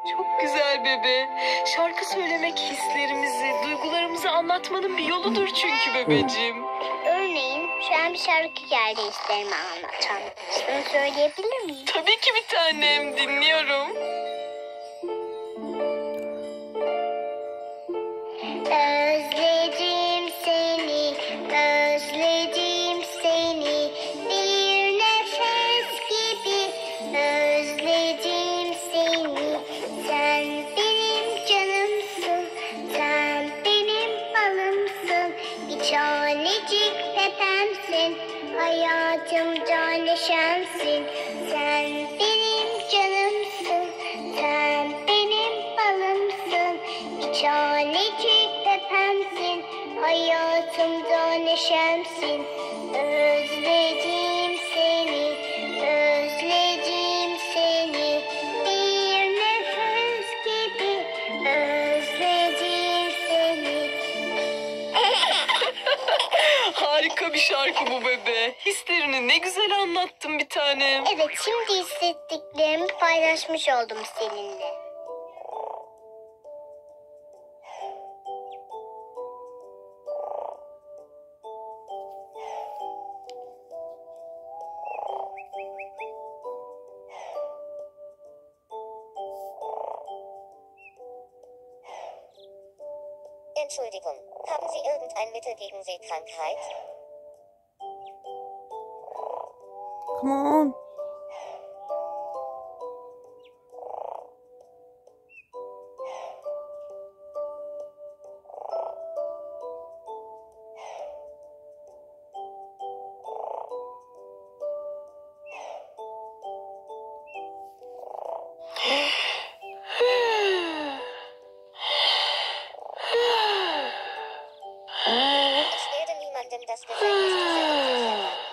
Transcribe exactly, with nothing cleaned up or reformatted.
Çok güzel bebe. Şarkı söylemek hislerimizi, duygularımızı anlatmanın bir yoludur çünkü bebeciğim. Örneğin şu an bir şarkı geldi hislerimi anlatan. Bunu söyleyebilir miyim? Tabii ki bir tanem, dinliyorum. Özledim seni, özledim seni, bir nefes gibi özledim seni. Sen benim canımsın, sen benim balımsın, bir tanecik pepemsin, hayatımda neşemsin. Sen benim canımsın, sen benim balımsın, bir tanecik pepemsin, hayatımda neşemsin. Özledim seni, özledim seni, bir nefes gibi özledim seni. Harika bir şarkı bu bebe. Hislerini ne güzel anlattın bir tanem. Evet, şimdi hissettiklerimi paylaşmış oldum seninle. Entschuldigung, haben Sie irgendein Mittel gegen Seekrankheit? Come on. Ich werde niemandem das Geheimnis dieser Insel verraten.